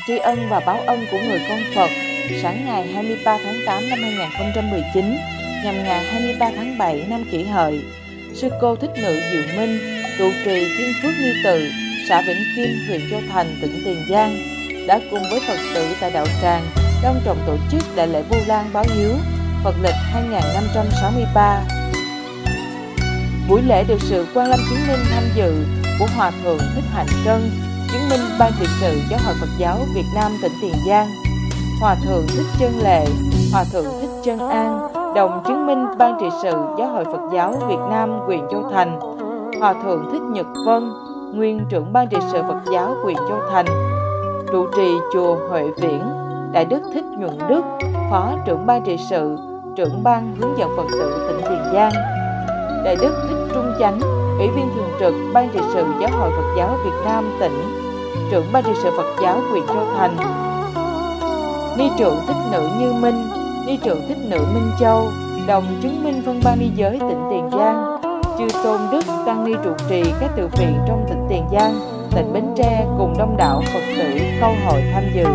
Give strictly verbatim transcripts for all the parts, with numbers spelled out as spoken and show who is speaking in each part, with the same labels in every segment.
Speaker 1: tri ân và báo ân của người con Phật, sáng ngày hai mươi ba tháng tám năm hai nghìn không trăm mười chín, nhằm ngày hai mươi ba tháng bảy năm Kỷ Hợi, Sư Cô Thích Nữ Diệu Minh, trụ trì Thiên Phước Ni Tự, xã Vĩnh Kim, huyện Châu Thành, tỉnh Tiền Giang, đã cùng với Phật tử tại đạo tràng long trọng tổ chức đại lễ Vu Lan báo hiếu Phật lịch hai nghìn năm trăm sáu mươi ba. Buổi lễ được sự Quan Lâm chứng minh tham dự của Hòa Thượng Thích Hạnh Trân, chứng minh Ban trị sự Giáo hội Phật giáo Việt Nam tỉnh Tiền Giang, Hòa Thượng Thích Chân Lệ, Hòa Thượng Thích Chân An, đồng chứng minh Ban trị sự Giáo hội Phật giáo Việt Nam huyện Châu Thành, Hòa Thượng Thích Nhật Vân, nguyên trưởng Ban trị sự Phật giáo huyện Châu Thành, trụ trì chùa Huệ Viễn, Đại đức Thích Nhuận Đức, phó trưởng Ban trị sự, trưởng Ban hướng dẫn Phật tử tỉnh Tiền Giang, Đại đức Thích Trung Chánh, ủy viên thường trực Ban trị sự Giáo hội Phật giáo Việt Nam tỉnh, trưởng Ban trị sự Phật giáo huyện Châu Thành, Ni trưởng Thích Nữ Như Minh, Ni trưởng Thích Nữ Minh Châu, đồng chứng minh phân ban ni giới tỉnh Tiền Giang, chư tôn đức tăng ni trụ trì các tự viện trong tỉnh Tiền Giang, tỉnh Bến Tre cùng đông đảo Phật tử câu hội tham dự.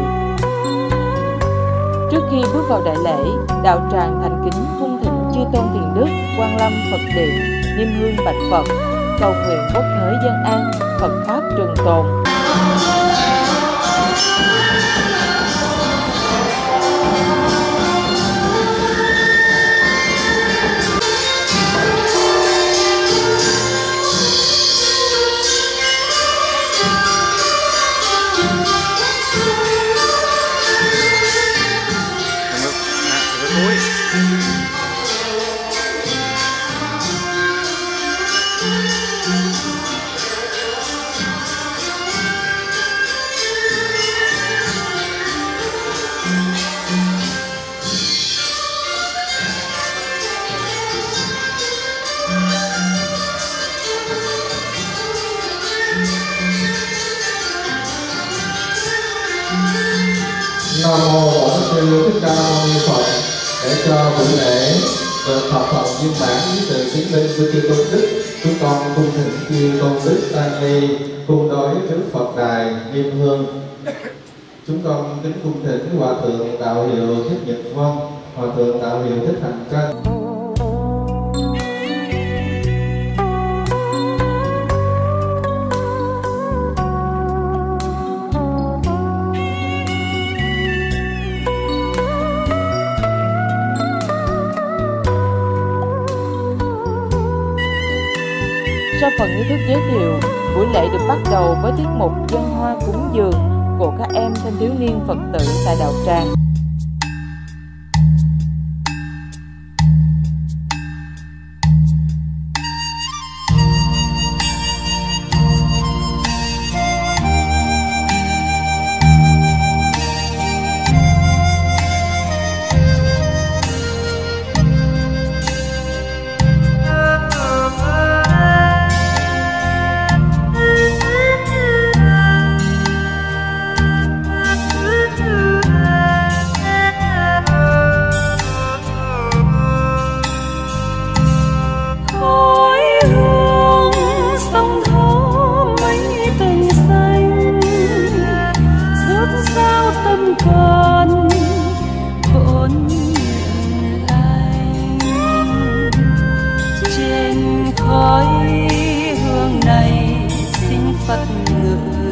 Speaker 1: Trước khi bước vào đại lễ, đạo tràng thành kính cung thỉnh chư tôn thiền đức, Quan Lâm Phật điện, niêm hương bạch Phật, cầu nguyện quốc thế dân an, Phật pháp trường tồn.
Speaker 2: Nam mô Bổn Sư Thích Ca Mâu Ni Phật. Để cho buổi lễ được thập phần viên mãn với sự chứng minh của chư tôn đức, chúng con cung thỉnh chư tôn đức tăng ni cung đối trước Phật đài nghiêm hương. Chúng con kính cung thỉnh Hòa thượng đạo hiệu Thích Nhật Vân, Hòa thượng đạo hiệu Thích Hạnh Trân.
Speaker 1: Sau phần nghi thức giới thiệu, buổi lễ được bắt đầu với tiết mục dân hoa cúng dường của các em thanh thiếu niên Phật tử tại đạo tràng.
Speaker 3: Phật ngự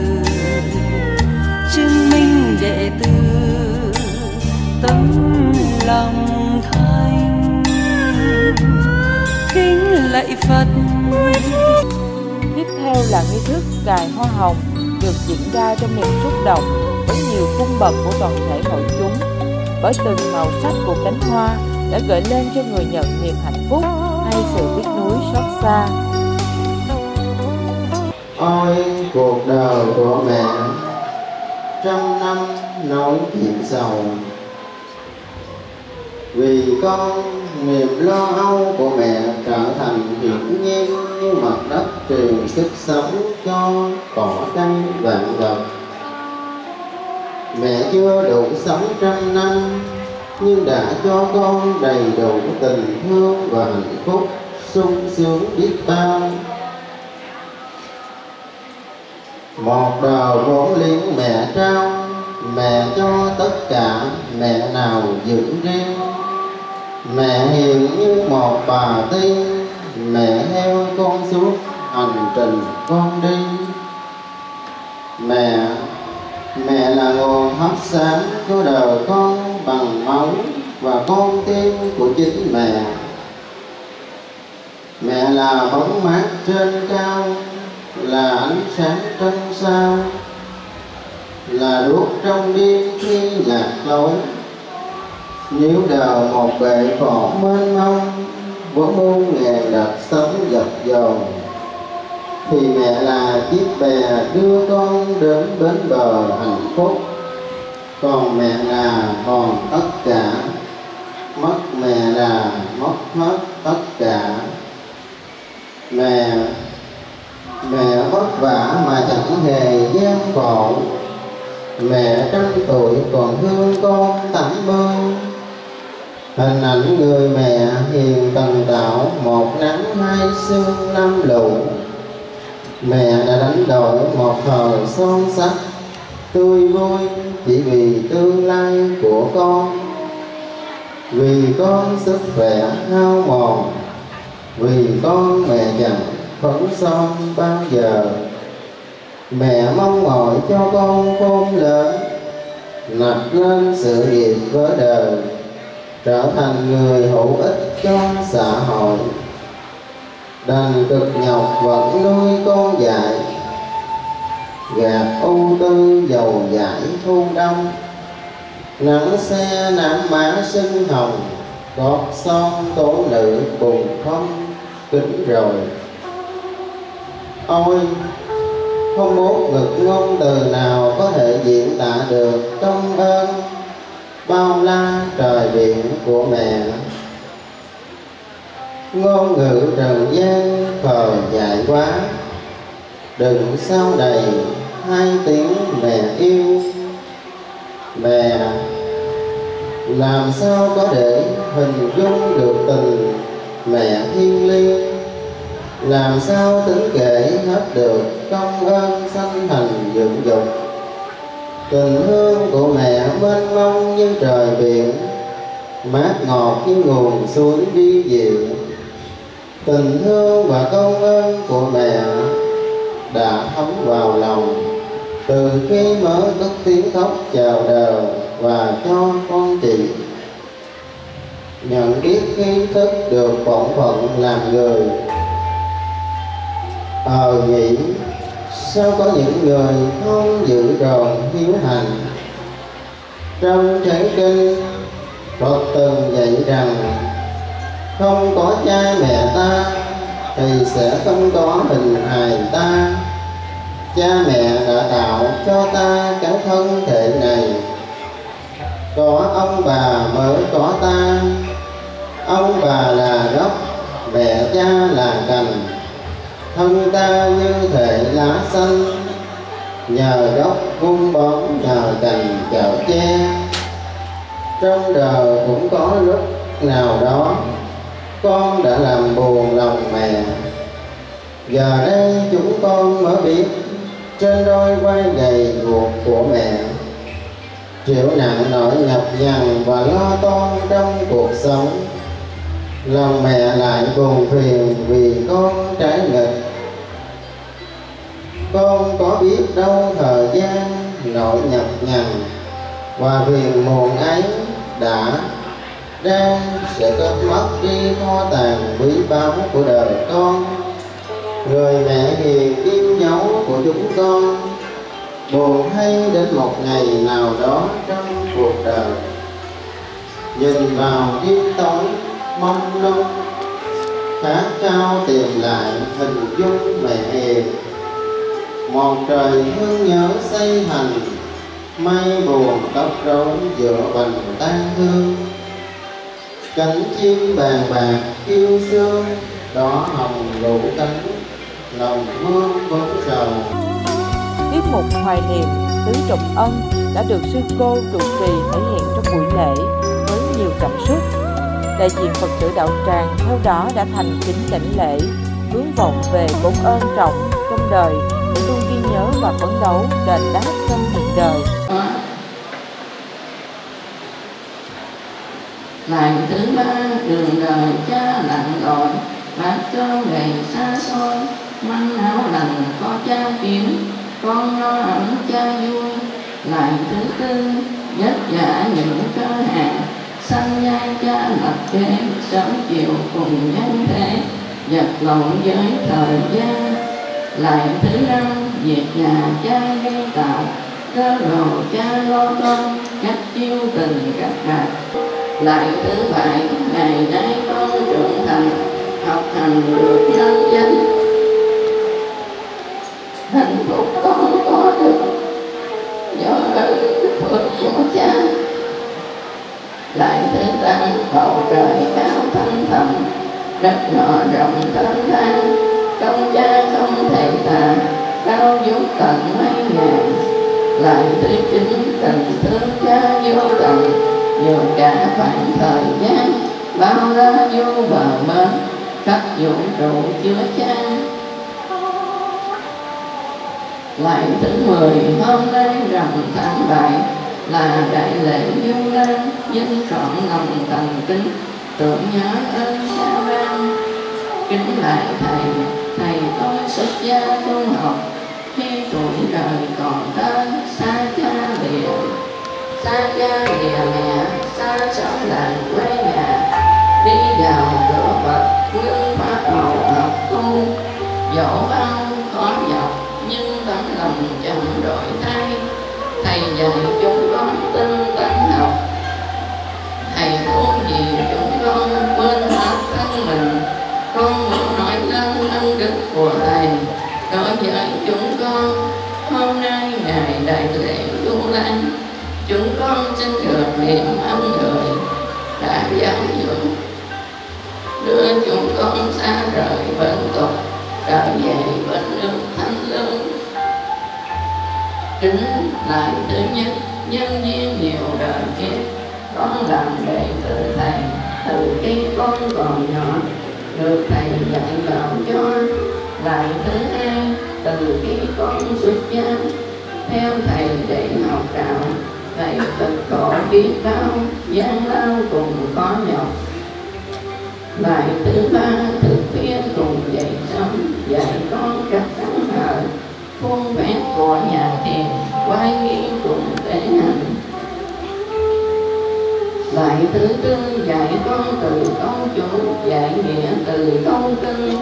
Speaker 3: chứng minh đệ tử tấm lòng thanh kính lạy Phật.
Speaker 1: Tiếp theo là nghi thức cài hoa hồng được diễn ra trong niềm xúc động với nhiều cung bậc của toàn thể hội chúng, bởi từng màu sắc của cánh hoa đã gợi lên cho người nhận niềm hạnh phúc hay sự tiếc nuối xót xa.
Speaker 2: Ôi cuộc đời của mẹ, trăm năm nỗi thiện sầu, vì con niềm lo âu của mẹ trở thành hiển nhiên như mặt đất truyền sức sống cho cỏ cây vạn vật. Mẹ chưa đủ sống trăm năm nhưng đã cho con đầy đủ tình thương và hạnh phúc sung sướng biết bao. Một đời vốn liếng mẹ trao
Speaker 4: mẹ cho tất cả, mẹ nào giữ riêng. Mẹ hiền như một bà tiên, mẹ theo con suốt hành trình con đi. Mẹ, mẹ là nguồn hấp sáng cho đời con bằng máu và con tim của chính mẹ. Mẹ là bóng mát trên cao, là ánh sáng trăng sao, là đuốc trong đêm khi lạc lối. Nếu đời một bể phỏ mênh mông, bốn muôn ngàn đặt sống dập dồn, thì mẹ là chiếc bè đưa con đến bến bờ hạnh phúc. Còn mẹ là còn tất cả, mất mẹ là mất hết tất cả. Mẹ, mẹ vất vả mà chẳng hề gian khổ, mẹ trăm tuổi còn thương con tám mươi. Hình ảnh người mẹ hiền tần tảo, một nắng hai sương năm lũ. Mẹ đã đánh đổi một thời son sắc tươi vui, chỉ vì tương lai của con. Vì con sức khỏe hao mòn, vì con mẹ chẳng phấn son bao giờ. Mẹ mong mỏi cho con khôn lớn, nạp lên sự nghiệp với đời, trở thành người hữu ích cho xã hội. Đành cực nhọc vẫn nuôi con dạy, gạt ưu tư dầu dãi thu đông. Nắng xe nắng má sưng hồng, gót son tố nữ bùng không kính rồi. Ôi, không một ngực ngôn từ nào có thể diễn tả được công ơn bao la trời biển của mẹ. Ngôn ngữ trần gian khờ dại quá, đừng sao đầy hai tiếng mẹ yêu. Mẹ, làm sao có để hình dung được tình mẹ thiêng liêng, làm sao tính kể hết được công ơn sanh thành dưỡng dục. Tình hương của mẹ mênh mông như trời biển, mát ngọt như nguồn suối vi diệu. Tình thương và công ơn của mẹ đã thấm vào lòng từ khi mới cất tiếng khóc chào đời và cho con chị nhận biết kiến thức được bổn phận làm người. Ờ nghĩ sao có những người không giữ tròn hiếu hành. Trong Thánh Kinh, Phật từng dạy rằng không có cha mẹ ta thì sẽ không có hình hài ta. Cha mẹ đã tạo cho ta cái thân thể này, có ông bà mới có ta. Ông bà là gốc, mẹ cha là cành, thân ta như thể lá xanh, nhờ gốc vun bón, nhờ cành chở che. Trong đời cũng có lúc nào đó con đã làm buồn lòng mẹ. Giờ đây chúng con mới biết trên đôi vai gầy guộc của mẹ chịu nặng nỗi nhọc nhằn và lo toan trong cuộc sống. Lòng mẹ lại buồn phiền vì con trái nghịch. Con có biết đâu thời gian nỗi nhọc nhằn và phiền muộn ấy đã đang sẽ cất mất đi kho tàng quý báu của đời con. Người mẹ hiền kim dấu của chúng con buồn hay đến một ngày nào đó trong cuộc đời, nhìn vào đêm tối mong lung, khát khao tìm lại hình dung mẹ hiền. Một trời thương nhớ xây thành, mây buồn tóc rối giữa vành tan thương. Cánh chim bàn bạc yêu sương, đỏ hồng rủ cánh, lòng vương vấn sầu.
Speaker 1: Tiết mục hoài niệm tứ trọng ân đã được sư cô trụ trì thể hiện trong buổi lễ với nhiều cảm xúc. Đại diện Phật tử đạo tràng theo đó đã thành kính đảnh lễ, hướng vọng về bốn ơn trọng trong đời để luôn ghi nhớ và phấn đấu đền đáp trong hiện đời.
Speaker 5: Lại thứ ba đường đời cha lặn lội, bát cơm gầy xa xôi, manh áo lành có cha kiếm, con lo ẩn cha vui. Lại thứ tư vất vả những cơ hàng, sanh nhai cha lập kế, sớm chiều cùng nhân thế, vật lộn với thời gian. Lại thứ năm việc nhà cha gây tạo, cơ đồ cha lo toan, cách chiêu tình các bạc. Lại thứ bảy ngày nay con trưởng thành, học hành được nâng danh, hạnh phúc con có được do ơn phước của cha. Lại thứ tám bầu trời cao thăm thẳm, đất nọ rộng thênh thang, công cha không thể tả, cao vút tận mấy ngàn. Lại thứ chín tình thương cha vô tận, dù cả khoảng thời gian bao la vô bờ bến, khắp vũ trụ chứa chan. Lại thứ mười hôm nay rằm tháng bảy, là đại lễ du lan, dân trọn lòng thành kính, tưởng nhớ ơn cha ban. Kính lại thầy, thầy tôi xuất gia tu học, khi tuổi đời còn thơ, xa cha lìa, xa cha lìa mẹ, xa xóm làng quê nhà, đi vào cửa Phật ngưng pháp màu học tu. Dẫu bao khó nhọc nhưng tấm lòng chẳng đổi thay, thầy dạy chúng con tinh tấn học, thầy muốn gì chúng con quên hết thân mình. Con muốn nói lên ân đức của thầy đối với chúng con. Hôm nay ngày đại lễ Du Lan, chúng con xin được niệm ân người đã giáo dưỡng, đưa chúng con xa rời bên tục, trở về bên nước thánh lương. Kính lại thứ nhất nhân duyên nhiều đời kiếp, con làm đệ tử thầy từ khi con còn nhỏ, được thầy dạy bảo cho. Lại thứ hai từ khi con xuất gia, theo thầy để học đạo, thầy cực khổ biết bao, gian lao cùng khó nhọc. Lại thứ ba thực khuya cùng dậy sớm, dạy con cách thắng hờ, khuôn vét của nhà thiền, quay nghiêng cùng tế hành. Lại thứ tư dạy con từ công chủ, dạy nghĩa từ công kinh,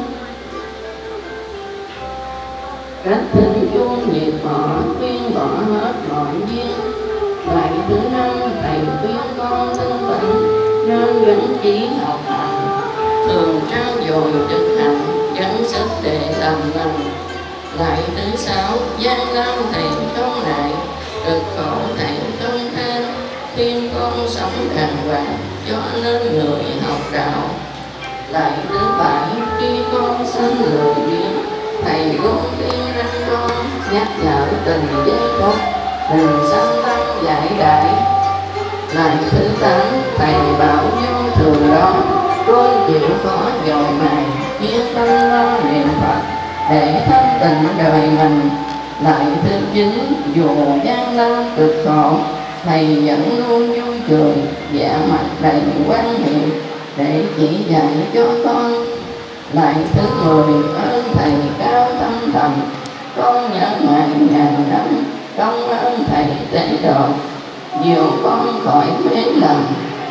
Speaker 5: cách thính chuông nhịp họ, khuyên bỏ hết mọi duyên. Lại thứ năm thầy khuyên con tinh tấn, nên gắn chí học hành, thường trao dồi thực hành, gắng sức để làm lành. Lại thứ sáu gian lao thầy không nại, cực khổ thầy không than, khuyên con sống đàng hoàng, cho nên người học đạo. Lại thứ bảy khi con sanh lười biếng, thầy luôn khuyên răng con, nhắc nhở tình giây phút, đừng sanh tâm giải đại. Lại thứ tám thầy bảo vô thường đó, con chịu khó dội mài, yên tâm lo niệm Phật để thanh tịnh đời mình. Lại thứ chín dù gian lao cực khổ, thầy vẫn luôn vui cười, dạ mặt đầy quan hệ để chỉ dạy cho con. Lại thứ mười ơn thầy cao thâm thầm, con nhớ ngày ngàn năm, công ơn thầy tế độ, nhiều con khỏi mến lầm.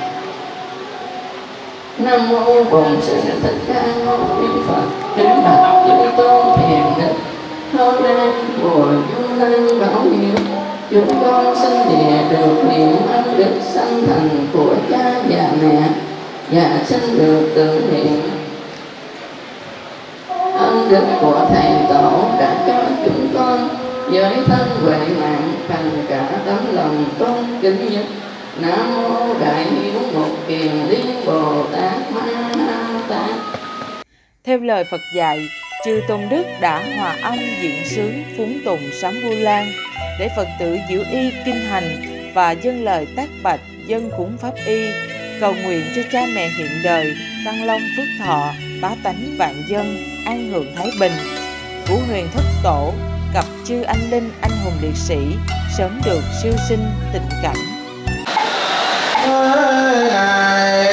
Speaker 5: Nam mô Bổn Sư Thích Ca Mâu Ni Phật. Kính bạch chư tôn hiền đức, hôm nay mùa Du Lan báo hiếu, chúng con xin địa được niệm ân đức sanh thành của cha và mẹ, và xin được tưởng niệm ân đức của thầy tổ đã cho chúng con với thân huệ mạng, thành cả tấm lòng tôn kính nhất. Nam mô Đại Hiếu Mục Kiền Liên Bồ Tát Ma Ha Tát.
Speaker 1: Theo lời Phật dạy, chư Tôn Đức đã hòa âm diễn sướng phúng tụng sám Vu Lan để Phật tử giữ y kinh hành và dâng lời tác bạch dân cúng pháp y, cầu nguyện cho cha mẹ hiện đời tăng long phước thọ, bá tánh vạn dân, an hưởng thái bình. Vũ Huyền Thất Tổ cặp chư anh linh anh hùng liệt sĩ sớm được siêu sinh tình cảnh.
Speaker 4: Ơi này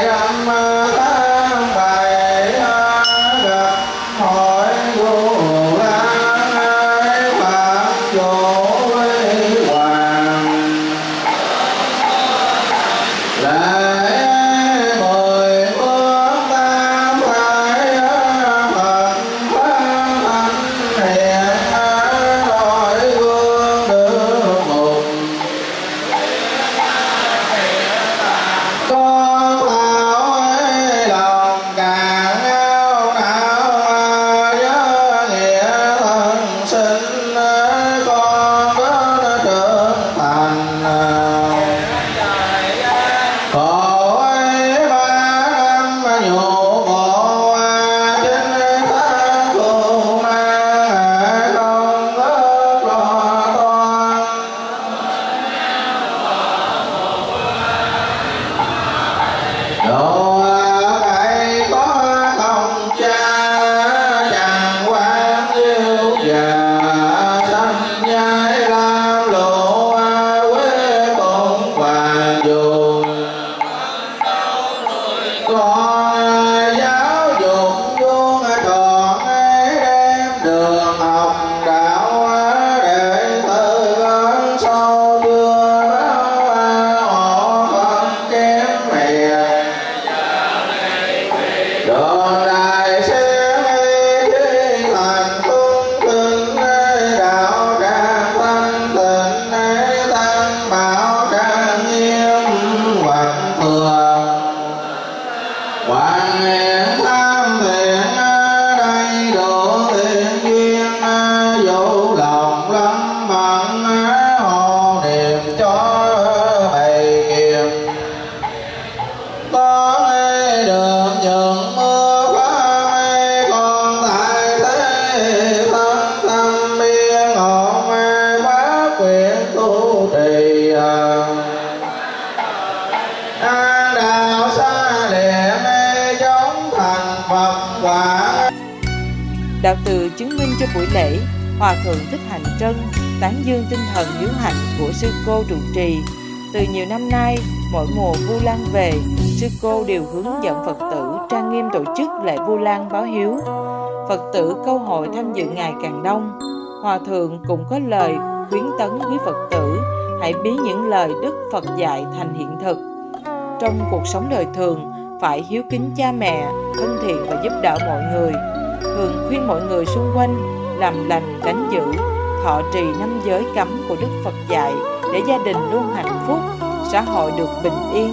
Speaker 1: Đạo từ chứng minh cho buổi lễ, Hòa Thượng Thích Hành Trân tán dương tinh thần hiếu hạnh của sư cô trụ trì. Từ nhiều năm nay, mỗi mùa Vu Lan về, sư cô đều hướng dẫn Phật tử trang nghiêm tổ chức lễ Vu Lan báo hiếu. Phật tử câu hội tham dự ngày càng đông. Hòa Thượng cũng có lời khuyến tấn quý Phật tử hãy biến những lời Đức Phật dạy thành hiện thực. Trong cuộc sống đời thường, phải hiếu kính cha mẹ, thân thiện và giúp đỡ mọi người. Thường khuyên mọi người xung quanh làm lành tránh dữ, thọ trì năm giới cấm của Đức Phật dạy để gia đình luôn hạnh phúc, xã hội được bình yên.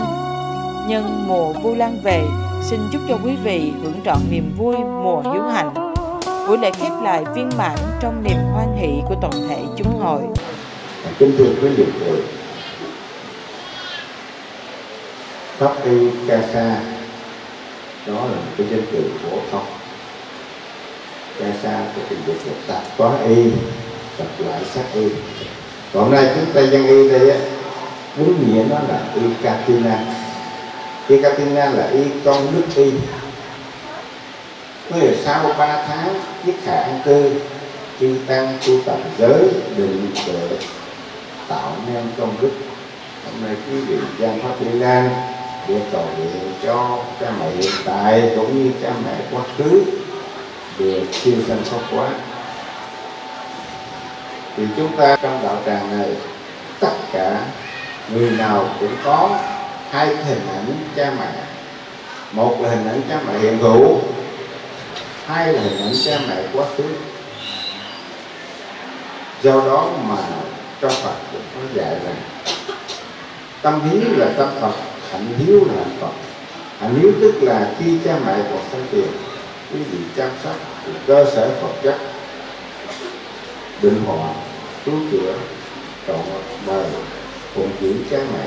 Speaker 1: Nhân mùa Vu Lan về, xin chúc cho quý vị hưởng trọn niềm vui mùa hiếu hạnh. Buổi lễ khép lại viên mãn trong niềm hoan hỷ của toàn thể chúng hội.
Speaker 6: Kính thưa quý vị, Pháp Y Ca Sa đó là một cái danh từ phổ thông. Ca Sa của tiếng Việt là tạp có y, tập lại sát y. Còn hôm nay chúng ta dân y đây á, đúng nghĩa nó là y Katina. Y Katina là y con nước y. Có nghĩa là sau ba tháng giết hạ an cư, chư tăng tu tập giới định tuệ tạo nên công đức. Hôm nay quý vị Giang Pháp Liên Lan để cầu nguyện cho cha mẹ hiện tại cũng như cha mẹ quá khứ được siêu sanh thoát quá. Thì chúng ta trong đạo tràng này, tất cả người nào cũng có hai hình ảnh cha mẹ. Một là hình ảnh cha mẹ hiện hữu, hai là hình ảnh cha mẹ quá khứ. Do đó mà trong Phật cũng có dạy rằng tâm hiếu là tâm Phật, hạnh hiếu là hạnh Phật. Hạnh hiếu tức là khi cha mẹ còn sinh tiền, quý vị chăm sóc cơ sở vật chất, định họa, cứu chữa, trọn đời, phụng dưỡng cha mẹ.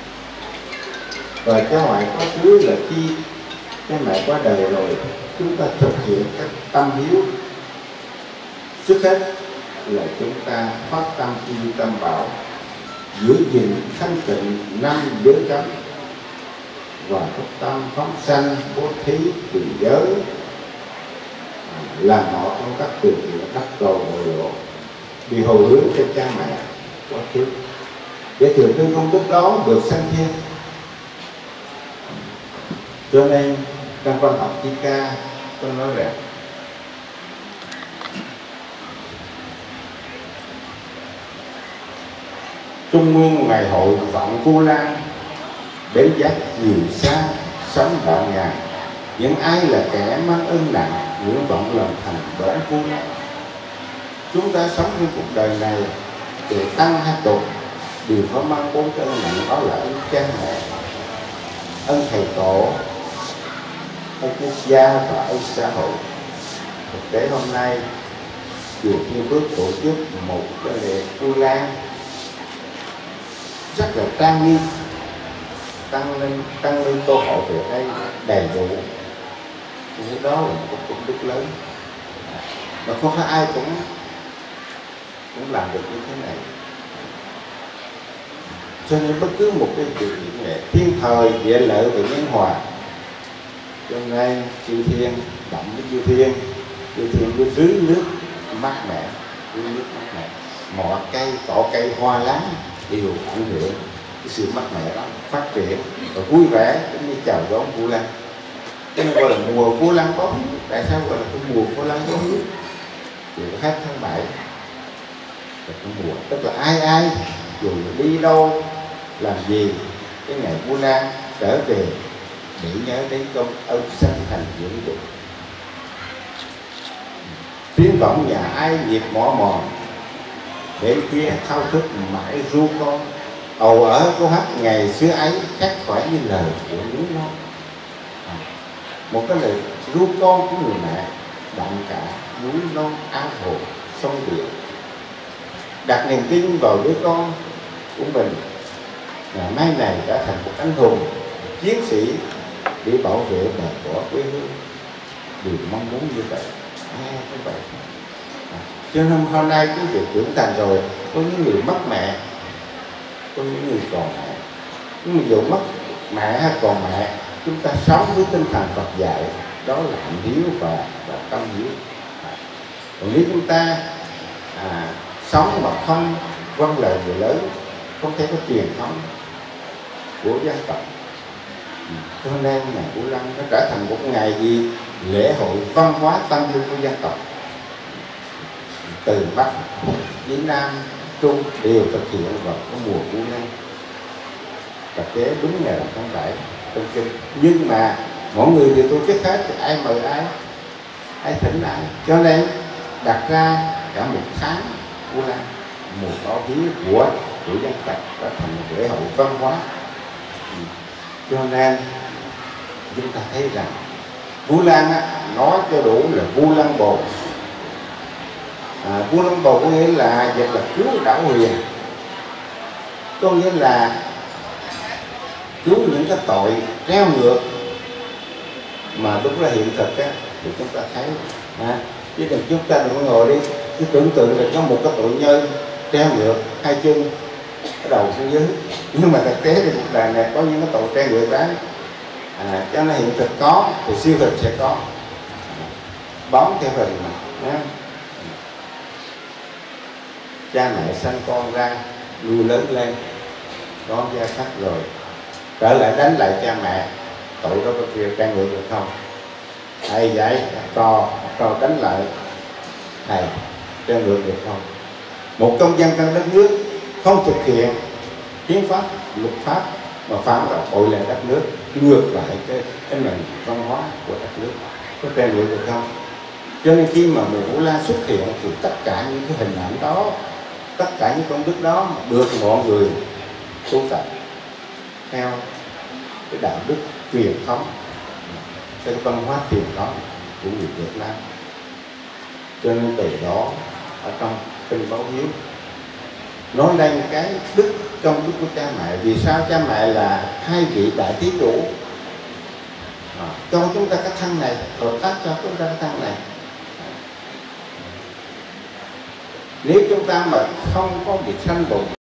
Speaker 6: Và cha mẹ quá khứ là khi cha mẹ qua đời rồi, chúng ta thực hiện các tâm hiếu. Trước hết là chúng ta phát tâm y tâm bảo, giữ gìn thanh tịnh năm giới cấm và phát tâm phóng sanh bố thí từ giới, làm họ trong các từ thiện đắc cầu nội lộ, vì hồi hướng cho cha mẹ quá khứ để thừa tư công đức đó được sanh thiên. Cho nên trong văn học Thi Ca tôi nói rằng Trung Nguyên ngày hội Vạn Vu Lan bến giác nhiều xa sống đạo ngàn. Những ai là kẻ mang ơn nặng, nguyện vọng lòng thành bến vui. Chúng ta sống trên cuộc đời này để tăng hay tụt đều phải mang bốn cái ơn nặng, đó là ơn cha mẹ, ơn thầy tổ, ơn quốc gia và ơn xã hội. Thực tế hôm nay chùa Thiên Phước tổ chức một cái lễ Vu Lan rất là trang nghiêm, tăng lên tăng lên câu hỏi về đây đầy đủ. Cái đó là một công đức lớn mà không phải ai cũng cũng làm được như thế này. Cho nên bất cứ một cái chuyện nghệ thiên thời địa lợi và nhân hòa, cho nên chư thiên động với chư thiên, chư thiên với dưới nước mát mẻ, dưới nước mát mẻ, mọi cây cỏ cây hoa lá đều ảnh hưởng cái sự mát mẻ đó, phát triển và vui vẻ cũng như chào đón Vu Lan. Cho nên gọi là mùa Vu Lan có hiếu. Tại sao gọi là cái mùa Vu Lan có hiếu? Thì hết tháng bảy là cái mùa, tức là ai ai dù đi đâu làm gì, cái ngày Vu Lan trở về để nhớ đến công ơn sanh thành dưỡng dục. Tiếng vọng nhà ai nhịp mỏ mòn, đến kia thao thức mãi ru con. Ầu ở câu hát ngày xưa ấy khác khỏi như lời của núi non. À, một cái lời ru con của người mẹ đậm cả núi non ao hồ sông biển, đặt niềm tin vào đứa con của mình là mai này đã thành một anh hùng, một chiến sĩ để bảo vệ bờ cỏ quê hương. Điều mong muốn như vậy. À, như vậy. À, cho nên hôm nay cái việc trưởng thành rồi, có những người mất mẹ, có những người còn mẹ. Nhưng mà dù mất mẹ hay còn mẹ, chúng ta sống với tinh thần Phật dạy, đó là hạnh hiếu và, và tâm hiếu. À, còn nếu chúng ta à, sống mà không vâng lời người lớn, không theo cái truyền thống của dân tộc, cho nên ngày Vu Lan nó trở thành một ngày gì lễ hội văn hóa tâm linh của dân tộc. Từ Bắc đến Nam Trung đều thực hiện vào cái mùa Vu Lan, và kế đúng ngày tháng bảy trong kinh. Nhưng mà mọi người đều tổ chức hết, thì ai mời ai, ai thỉnh ai, cho nên đặt ra cả một tháng Vu Lan, một báo hiếu của của dân tộc, đã thành một lễ hội văn hóa. Cho nên chúng ta thấy rằng Vu Lan á, nói cho đủ là Vu Lan Bồ. À, Vu Lan Bồ có nghĩa là dịch là cứu đảo huyền, có nghĩa là cứu những cái tội treo ngược mà lúc ra hiện thực á, thì chúng ta thấy. À, chứ đừng chúng ta đừng có ngồi đi cứ tưởng tượng là có một cái tội nhân treo ngược hai chân cái đầu xuống dưới, nhưng mà thực tế thì cuộc đời này có những cái tội treo ngược đấy. À, cho nên hiện thực có thì siêu thực sẽ có, bóng theo hình mà. À, cha mẹ sanh con ra nuôi lớn lên, đón gia khách rồi trở lại đánh lại cha mẹ, tội đó có kia treo ngược được không? Thầy dạy trò trò đánh lại thầy, treo ngược được không? Một công dân trong đất nước không thực hiện hiến pháp, luật pháp mà phạm vào tội lệ đất nước, ngược lại cái cái nền văn hóa của đất nước, có treo ngược được không? Cho nên khi mà mùa Vu Lan xuất hiện thì tất cả những cái hình ảnh đó, tất cả những công đức đó được mọi người tu tập theo cái đạo đức truyền thống, cái văn hóa truyền thống của người Việt Nam. Cho nên từ đó ở trong kinh báo hiếu nói lên cái đức công đức của cha mẹ. Vì sao cha mẹ là hai vị đại thí chủ à, cho chúng ta cái thân này, hợp tác cho chúng ta cái thân này. Nếu chúng ta mà không có việc sanh tồn